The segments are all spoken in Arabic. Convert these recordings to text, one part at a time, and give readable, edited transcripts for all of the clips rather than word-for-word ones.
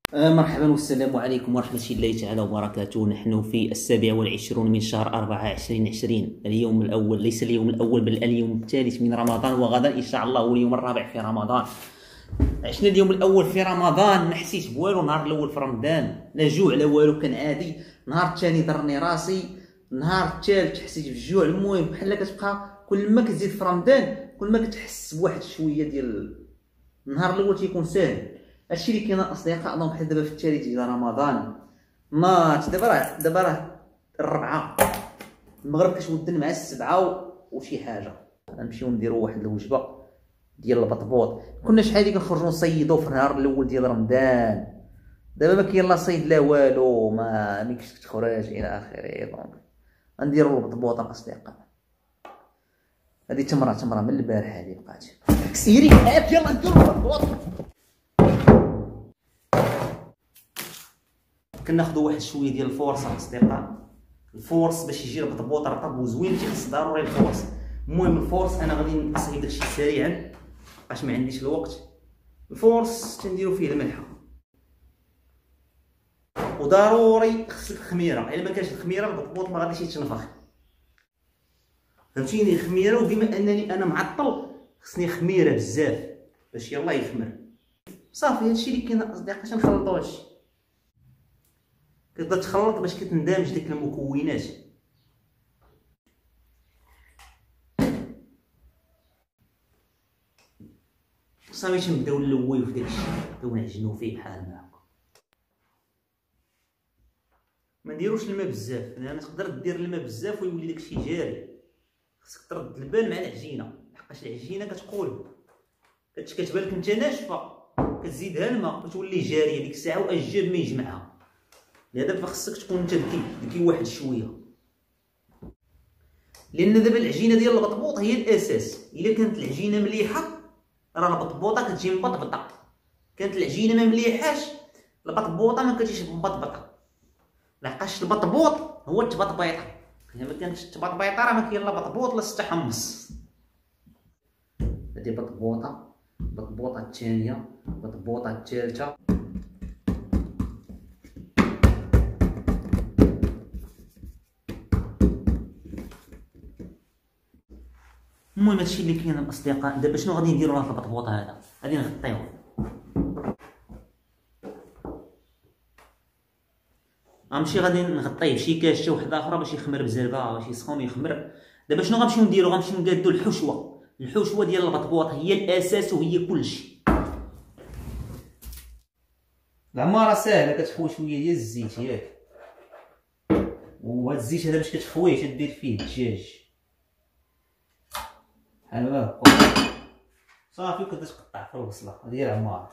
مرحبا والسلام عليكم ورحمة الله تعالى وبركاته. نحن في 27 من شهر 4 2020. اليوم الأول، ليس اليوم الأول بل اليوم الثالث من رمضان، وغدا إن شاء الله هو اليوم الرابع في رمضان. عشنا اليوم الأول في رمضان ما حسيت بوالو. نهار الأول في رمضان لا جوع لا والو، كان عادي. نهار الثاني ضرني راسي، نهار الثالث حسيت بالجوع. المهم بحال كتبقى كل ما كتزيد في رمضان كل ما كتحس بواحد شوية ديال النهار الأول تيكون ساهل. هادشي اللي كاين الاصدقاء. اللهم بحال دابا في الثالث ديال رمضان ماتش. دابا راه الربعه، المغرب كتودن مع السبعه وشي حاجه. غنمشيو نديرو واحد الوجبه ديال البطبوط. كنا شحال هادي كنخرجو نصيدو في النهار الاول ديال رمضان. دابا ما كاين لا صيد لا والو، ما كاينش تخرج الى اخره. دونك غنديرو البطبوط الاصدقاء. هادي تمره من البارح هادي بقات. سيري هاك يلا نديرو البطبوط. كناخدو واحد شويه ديال الفورص الاصدقاء. الفورص باش يجي البطبوط رطب وزوين تيخص ضروري الفورص. المهم الفورص انا غادي نصايب داكشي سريعا باش ما عنديش الوقت. الفورص تنديرو فيه الملحه، وضروري خصك خميره. الا ما كانش الخميره البطبوط ما غاديش يتنفخ، فهمتيني؟ خميره. وبما انني انا معطل خصني خميره بزاف باش يلاه يخمر. صافي هادشي اللي كاين اصدقاء. تنخلطو هادشي، كتبدا تخلط باش كتندمج ديك المكونات. صافي تنبداو نلويو في داكشي، نبداو نعجنو فيه بحال هكا. ما نديروش الماء بزاف، لان تقدر دير الماء بزاف ويولي داكشي جاري. خصك ترد البال مع العجينه، لحقاش العجينه كتقول كتبان لك انت ناشفه، كتزيدها الماء كتولي جاريه ديك الساعه، واجاد ما يجمعها. لهذا فخصك تكون انت ذكي واحد شويه، لان دابا العجينه ديال البطبوط هي الاساس. الا كانت العجينه مليحه راه البطبوطه كتجي مبطبطه. كانت العجينه ما مليحاش البطبوطه ما كتجيش مبطبطه، لحقاش البطبوط هو التبطبيطه. الا ما كانتش التبطبيطه راه ما كاين لا بطبوط لا التحمص. هذه بطبوطه، البطبوطه الثانيه، البطبوطه الثالثه. المهم هادشي اللي كاين الاصدقاء. دابا شنو غادي نديرو لهاد البطبوط هذا؟ غادي نغطيوه. غنمشي غادي نغطيه بشي كاشه وحده اخرى باش يخمر بزربه، باش يسخن يخمر. دابا شنو غنمشيو نديرو؟ غنمشيو نقادو الحشوه. الحشوه ديال البطبوط هي الاساس وهي كلشي. العماره ساهله، كتخوي شويه ديال الزيت ياك، وهاد الزيت هذا باش كتخويه تدير فيه الدجاج بحال هكا. صافي كتبدا تقطع في البصله. هادي هي العماره.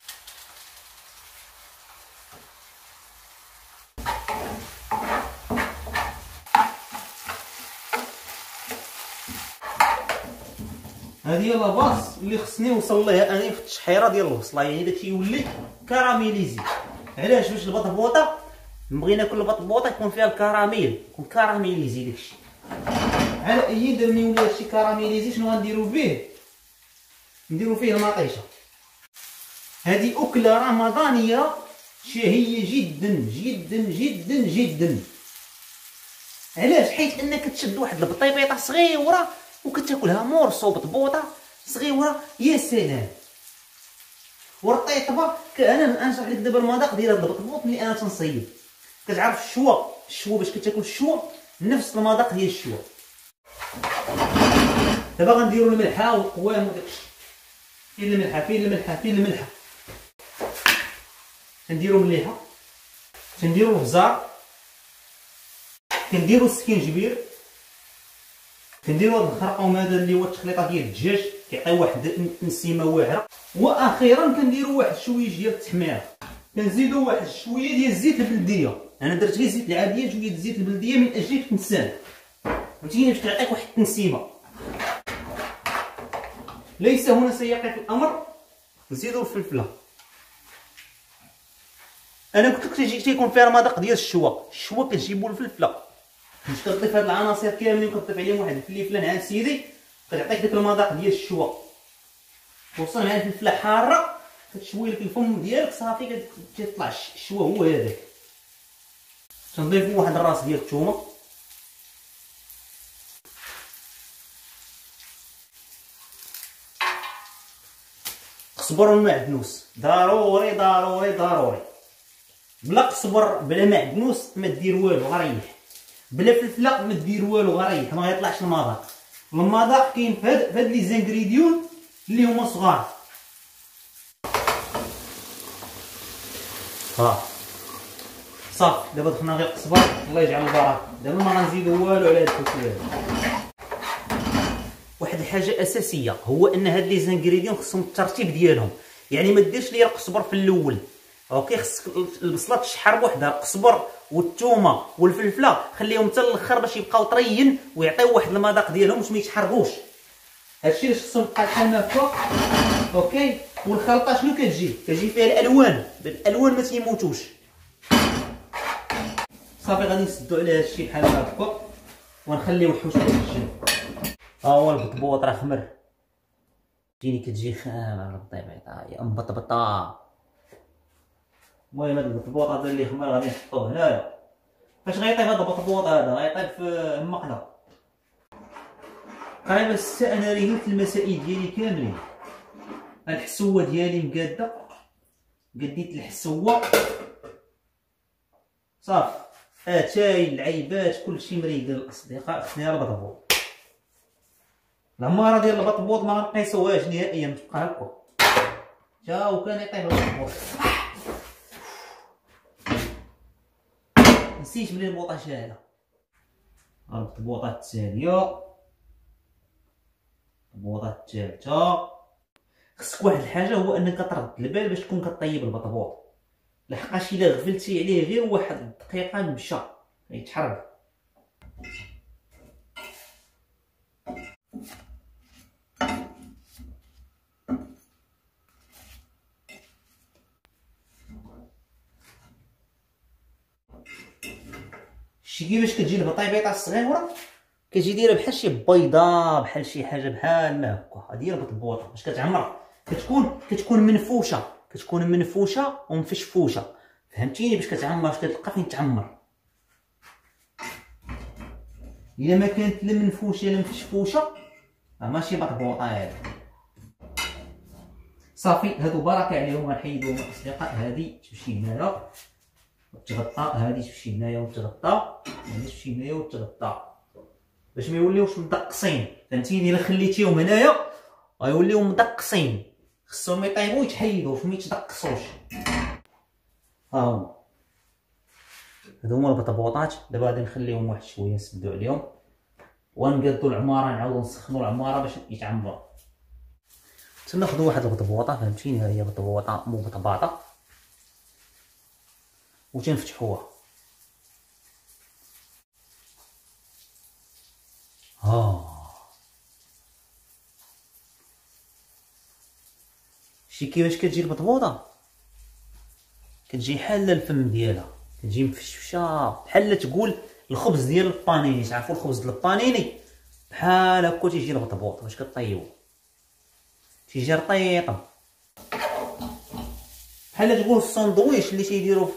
هادي هي لاباس اللي خصني نوصل ليها انا في التشحيره ديال البصله، يعني داكشي يولي كراميليزي. علاش؟ باش البطبوطه نبغي ناكل البطبوطه يكون فيها الكراميل، يكون كراميليزي داكشي. على اي دابا ملي يولي هادشي كراميليزي شنو غنديرو به؟ نديرو فيه المطيشه. هذه اكله رمضانيه شهيه جدا جدا جدا جدا. علاش؟ حيت انك تشد واحد البطيبيطه صغيره وكتاكلها مورصو بطبوطه صغيره، يا سلام. والطيطبه انا نشرح لك دابا المذاق ديال هذا البطبوط اللي انا تنصيب. كتعرف الشوا باش كتاكل الشوا نفس المذاق ديال الشوا. دابا غنديرو الملحه والقوام وداكشي. فين الملحه؟ كنديرو مليحه، كنديرو البزار، كنديرو السكينجبير، كنديرو هاد الخرقوم هذا اللي هو التخليطه ديال الدجاج كيعطي واحد التنسيمه واعره. واخيرا كنديرو واحد شويه ديال التحميره، كنزيدو واحد شويه ديال الزيت البلديه. انا درت غير الزيت العاديه، شويه الزيت البلديه من اجل التنسان، فهمتيني؟ باش تعطيك واحد التنسيمه. ليس هنا سيقف الامر. نزيدو الفلفله. انا قلت لك تيكون فيها المذاق ديال الشوا كتجيبو الفلفله، باش كتضيف هاد العناصر كاملين وكتضيف عليهم واحد الفلفله نعام سيدي، كتعطيك داك المذاق ديال الشوا. توصل مع الفلفله حاره كتشوي لك الفم ديالك صافي كيطلع الشوا هو هذاك. تنضيفو واحد الراس ديال الثومه، قزبر والمعدنوس ضروري ضروري ضروري. بلا قزبر بلا معدنوس ما دير والو، غريح. بلا فلفله ما دير والو، غريح، ما غيطلعش المذاق. المذاق كاين في هاد لي زانغريديون اللي هما صغار. ها صافي دابا دخلنا غير القزبر، الله يجعل البركه. دابا ما غنزيدو والو على هاد الفلفل هذا. واحد الحاجه اساسيه هو ان هاد لي زانغريديون خصهم الترتيب ديالهم، يعني ما ديرش ليا القزبر في الاول، اوكي؟ خصك البصله تشحر بوحدها، القزبر والثومه والفلفله خليهم حتى الاخر باش يبقاو طريين ويعطيو واحد المذاق ديالهم باش ما يتحرقوش. هادشي اللي خصهم يبقى بحال هكا، اوكي؟ والخلطه شنو كتجي فيها الالوان ما تيموتوش. صافي غادي نسدو على هادشي بحال هكا ونخليو الحوت على الجنب. ها هو البطبوط راه خمر، تجيني كتجي خامه بالطبيعه يا مبطبطه. المهم هاد البطبوط هذا اللي خمر غادي نحطوه هنايا. فاش غيطيب هاد البطبوط هذا؟ غيطيب في المقله قريبا 6 اناريل في المسائل ديالي كاملين. الحسوه ديالي مقاده، قديت الحسوه صافي، اتاي العيبات كلشي مريقل. الاصدقاء خصني البطبوط. العماره ديال البطبوط ما غنقيسوهاش نهائيا، تبقى هكا جا وكان يطيب البطبوط. نسيت بلي البوطه شاعله. البطبوطه الثانيه، البوطه الثالثه. خصك واحد الحاجه هو انك ترد البال باش تكون كطيب البطبوط، لحقاش الا غفلتي عليه غير واحد الدقيقه مشى يتحرق. شتي كيفاش كتجي البطيبيطه الصغيره؟ كتجي دايره بحال شي بيضه، بحال شي حاجه بحال ما هكا. هادي هي البطبوطه باش كتعمر، كتكون منفوشه ومفشفوشه، فهمتيني؟ باش كتعمر باش كتلقى فين تعمر. الا ما كانت لا منفوشه لا مفشفوشه ماشي بطبوطه هادي. صافي هادو بركه عليهم، غنحيدوهم الاصدقاء. هادي تمشي هنايا وتغطى، هادي تمشي هنايا وتغطى، هادي تمشي هنايا وتغطى، باش ما يوليوش مدقصين، فهمتيني؟ الا خليتيهم هنايا غيوليو مدقصين، خصهم يطيبوا يتحيدوا ما يتدقصوش. ها هما هادو هما البطبوطات. دابا غادي نخليهم واحد شويه نسدو عليهم ونقادو العماره، نعاودو نسخنو العماره باش يتعمروا. تناخدو واحد البطبوطه، فهمتيني؟ ها هي بطبوطه مبطباطه وتنفتحوها. شتي كيفاش كتجي البطبوطه؟ كتجي حاله الفم ديالها، كتجي مفشفشه بحال تقول الخبز ديال البانيني. تعرفوا الخبز ديال البانيني؟ بحال هكا تيجي البطبوط باش كطيبو، تيجي رطيطه بحال تقول الساندويش اللي تيديروا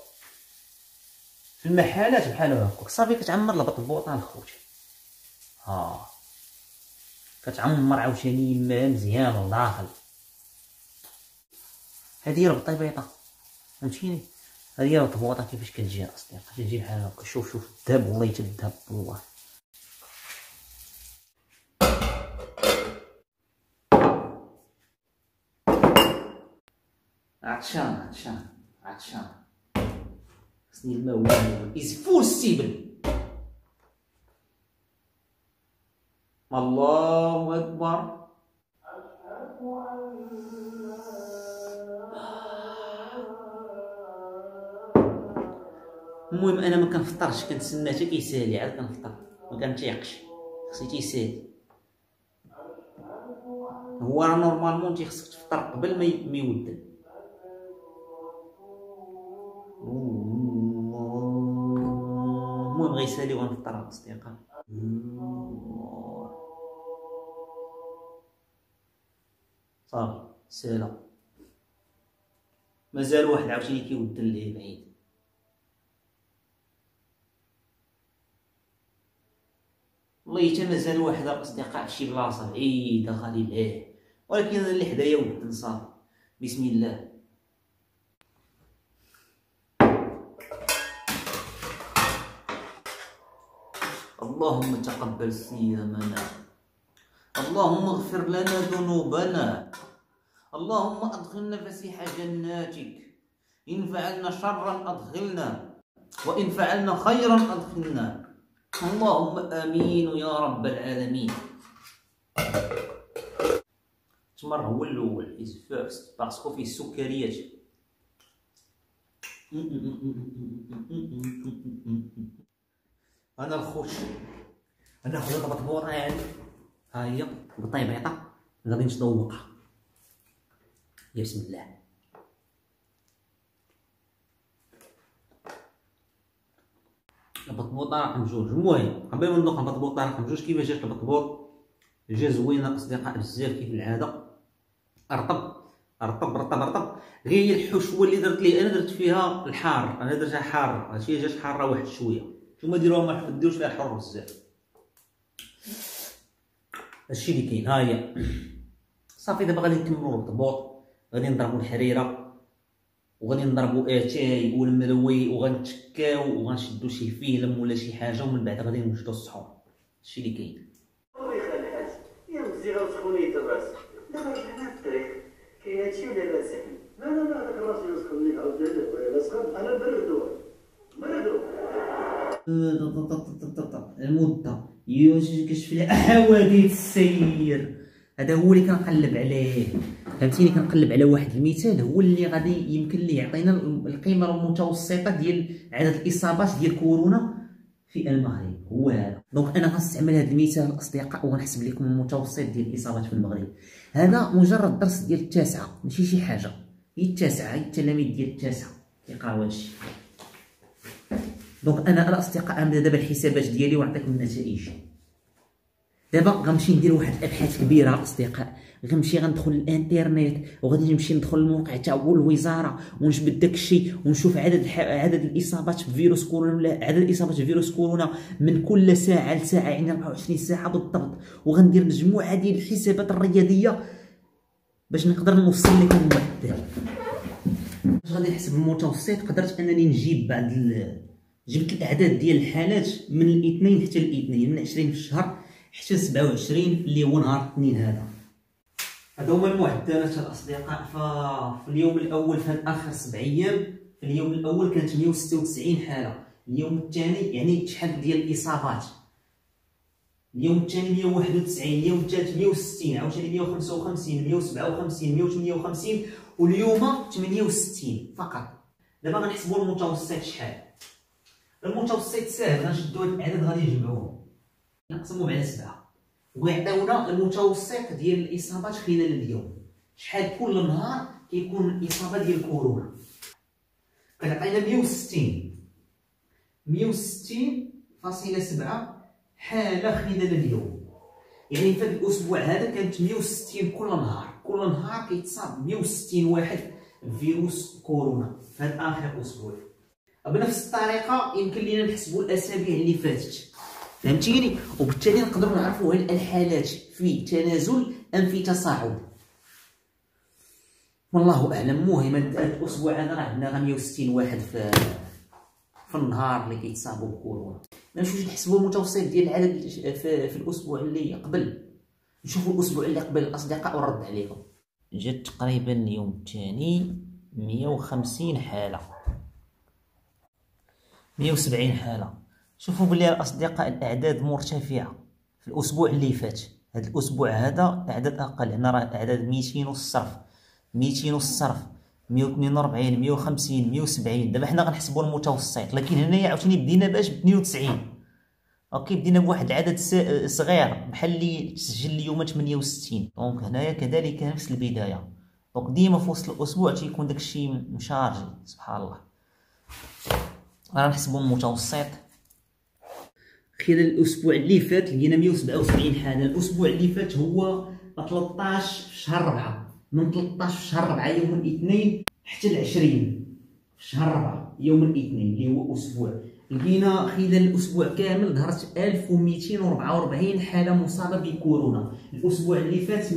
في المحلات بحال هكا. صافي كتعمر البطبوطه الخوتي. كتعمر عاوتاني مزيان لداخل. هادي هي البطيبيطه، فهمتيني؟ هادي هي البطبوطه كيفاش كتجي اصدقاء. كتجي بحال هكا. شوف الذهب، والله حتى الذهب والله. عطشان خصني الماء is possible. الله اكبر. المهم انا ما كنفطرش، كنتسنى حتى كيسالي عاد كنفطر، ما كنتيقش، خصني تيسالي. هو راه نورمالمون خصك تفطر قبل ما يودن. المهم غيسالي ونفطر اصدقاء. صافي سالا. مازال واحد عاوتاني كيودل ليه بعيد. والله حتى مازال واحد الاصدقاء فشي بلاصه بعيده غادي ليه، ولكن انا اللي حدايا ودل صافي. بسم الله. اللهم تقبل صيامنا، اللهم اغفر لنا ذنوبنا، اللهم ادخلنا فسيح جناتك، ان فعلنا شرا ادخلنا، وان فعلنا خيرا ادخلنا، اللهم امين يا رب العالمين. التمر هو الاول is first باسكو فيه السكريات. انا الخوش، انا خويا البطبوطه يعني ها هي بطيبيطه غادي نتذوقها. يا بسم الله. البطبوطه رقم جوج. المهم قبل ما ندوق البطبوطه رقم جوج، كيفاش جات البطبوط؟ جا زوينه الاصدقاء بزاف كيف العاده، رطب رطب رطب رطب. غير الحشوه اللي درت ليه انا درت فيها الحار، انا درتها حاره، هادشي جات حاره واحد شويه. نتوما ديروها ما تديروش فيها الحر بزاف. هادشي اللي كاين. ها هي صافي. دابا غادي نكملو البطبوط، غادي نضربو الحريره وغادي نضربو اتاي والمروي وغنتشكاو وغنشدو شي فيلم ولا شي حاجه، ومن بعد غادي نوجدو السحور. هادشي اللي كاين. الله يخلي الحاج يا مزيغه وسخونيه الراس. دابا رجعنا في الطريق كاين هادشي ولا لا ساحل؟ لا هذاك الراس يسخن ليك عاوتاني خويا. لا سخن انا بردو المده كشف لي حوادث السير. هذا هو اللي كنقلب عليه، فهمتيني؟ كنقلب على واحد المثال هو اللي غادي يمكن ليه يعطينا القيمه المتوسطه ديال عدد الاصابات ديال كورونا في المغرب. هو هذا. دونك انا غنستعمل هذا المثال الاصدقاء وغنحسب لكم المتوسط ديال الاصابات في المغرب. هذا مجرد درس ديال التاسعه، ماشي شي حاجه، هي التاسعه، هي التلاميذ ديال التاسعه كيقراو هادشي. دونك انا الاصدقاء غنبدا دابا الحسابات ديالي ونعطيكم النتائج. دابا غنمشي ندير واحد الابحاث كبيره الاصدقاء، غنمشي غندخل الانترنت وغادي نمشي ندخل الموقع تاع الوزاره ونجبد داكشي ونشوف عدد الاصابات بفيروس كورونا، ولا عدد الاصابات بفيروس كورونا من كل ساعه لساعه، يعني 24 ساعه بالضبط. وغندير مجموعه ديال الحسابات الرياضيه باش نقدر نوصل لكم المعدل. باش غادي نحسب المتوسط قدرت انني نجيب جبت الاعداد ديال الحالات من الاثنين حتى الاثنين، من 20 في الشهر حتى 27 اللي هو نهار الاثنين. هذا هما المعدلات الاصدقاء. في اليوم الاول في هاد اخر 7 ايام، في اليوم الاول كانت 196 حاله، اليوم الثاني يعني شحال ديال الاصابات، اليوم الثاني 191، اليوم الثالث 160، عاوتاني 155، 157، 158، واليوم 68 فقط. دابا غنحسبوا المتوسط شحال. المتوسط ساهل، غنشدو هاد الاعداد غادي نجمعوهم نقسموهم على 7 ويعطيونا المتوسط ديال الاصابات خلال اليوم. شحال كل نهار كيكون الاصابه ديال كورونا. كتعطينا 160.7 حاله خلال اليوم. يعني في هذا الاسبوع هذا كانت 160 كل نهار، كل نهار كيتصاب 160 واحد بفيروس كورونا في هذا اخر اسبوع. بنفس الطريقه يمكن لينا نحسبوا الاسابيع اللي فاتت، فهمتيني؟ وبالتالي نقدروا نعرفوا هل الحالات في تنازل ام في تصاعد. والله اعلم. المهم الاسبوع هذا راه عندنا 160 واحد في النهار اللي كيتصابوا بكورونا. ما نمشيوش نحسبوا المتوسط ديال العدد في الاسبوع اللي قبل، نشوفوا الاسبوع اللي قبل الاصدقاء ونرد عليكم. جات تقريبا اليوم الثاني 150 حاله، 170 حاله. شوفوا بلي الاصدقاء الاعداد مرتفعه في الاسبوع اللي فات. هذا الاسبوع هذا اعداد اقل، هنا راه اعداد 200 والصرف، 200 والصرف، 142، 150، 170. دابا حنا غنحسبوا المتوسط، لكن هنايا عاوتاني بدينا باش ب 92. اوكي، بدينا بواحد العدد صغير بحال اللي تسجل اليوم 68. دونك هنايا كذلك نفس البدايه. دونك ديما في وسط الاسبوع تيكون داكشي مشارجي. سبحان الله. غنحسبوا المتوسط. خلال الاسبوع اللي فات لقينا 177 حاله. الاسبوع اللي فات هو 13 في شهر 4، من 13 في شهر 4 يوم الاثنين حتى 20 في شهر 4 يوم الاثنين اللي هو اسبوع، لقينا خلال الاسبوع كامل ظهرت 1244 حاله مصابه بكورونا. الاسبوع اللي فات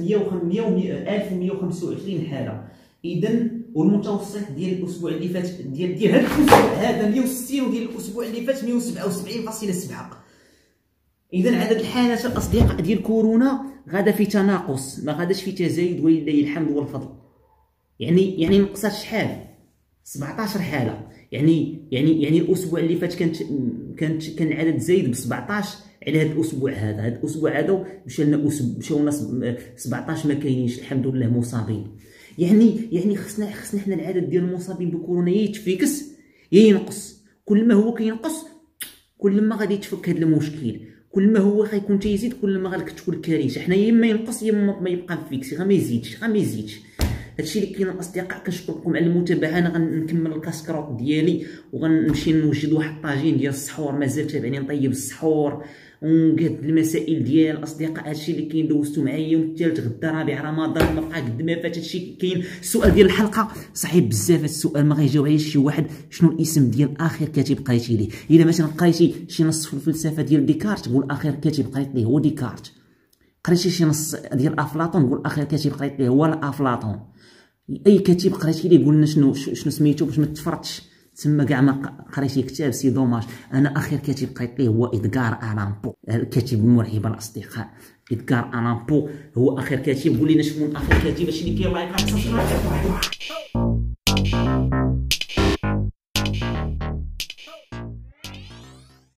1125 حاله. اذا والمتوسط ديال الاسبوع اللي فات ديال هذا الاسبوع هذا 160، وديال الاسبوع اللي فات 177.7. اذا عدد الحالات الاصدقاء ديال كورونا غادا في تناقص، ما غاداش في تزايد، ولله الحمد والفضل. يعني نقصات شحال؟ 17 حاله. يعني الاسبوع اللي فات كان العدد زايد ب 17 على هذا الاسبوع هذا. هذا الاسبوع هذا مشاو لنا 17 ما كاينينش الحمد لله مصابين. يعني خصنا حنا العدد ديال المصابين بكورونا يا يتفكس يا ينقص. كل ما هو كينقص كل ما غادي يتفك هذا المشكل، كل ما هو غيكون تيزيد كل ما غادي تكون كارثه. حنا يا اما ينقص يا اما ما يبقى فيكس، غير ما يزيدش. هادشي اللي كاين الاصدقاء. كنشكركم على المتابعه. انا غنكمل الكاسكروط ديالي وغنمشي نوجد واحد الطاجين ديال السحور. مازال تابعني نطيب السحور ونقاد المسائل ديال الاصدقاء. هادشي اللي كاين دوزتو معايا يوم الثالث غدا رابع رمضان، ما بقى قد ما فات. هادشي كاين. السؤال ديال الحلقه صعيب بزاف، هاد السؤال ما غيجاوب عليه شي واحد. شنو الاسم ديال اخر كاتب قريتي ليه؟ الا مثلا قريتي شي نص في الفلسفه ديال ديكارت قول اخر كاتب قريت ليه هو ديكارت. قريتي شي نص ديال افلاطون قول اخر كاتب قريت ليه هو افلاطون. اي كاتب قريتي ليه قلنا شنو سميتو باش ما تفرطش. تما كاع ما قريتي كتاب سي دوماج. انا اخر كاتب قريت ليه هو إدغار ألان بو، الكاتب المرعب الاصدقاء. إدغار ألان بو هو اخر كاتب. قول لنا شكون اخر كاتب. هادشي اللي كاين لايك سبسكرايب.